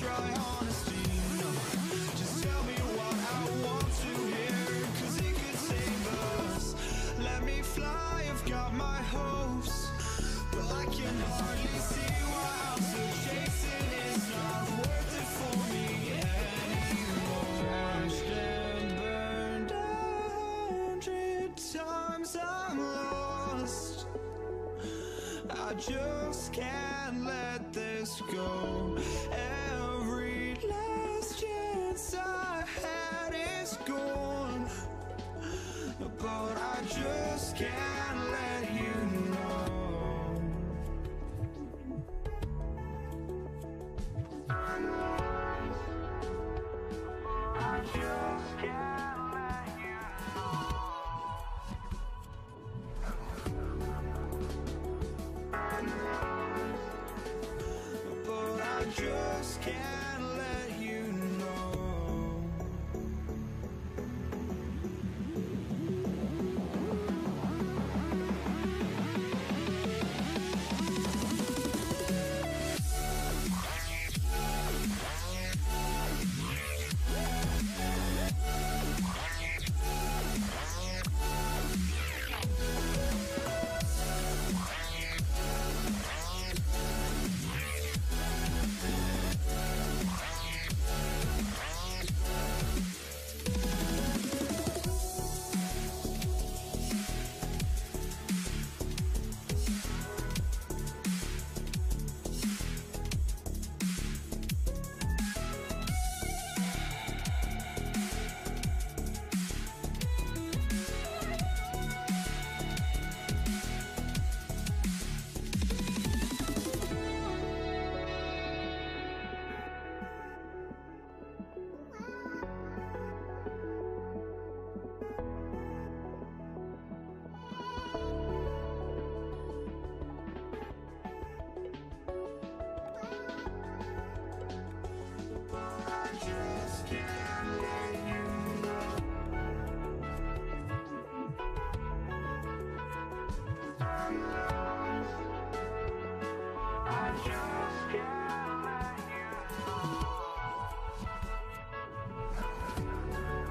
try honesty. No, just tell me what I want to hear, 'cause it could save us. Let me fly, I've got my hopes, but I can hardly see why I'm still chasing. It's not worth it for me anymore. Crashed and burned 100 times, I'm lost. I just can't let this go. Every last chance I had is gone, but I just can't let you know. I just can't let you know. But I just can't let you know.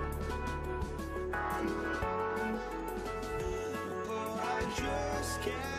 Just can't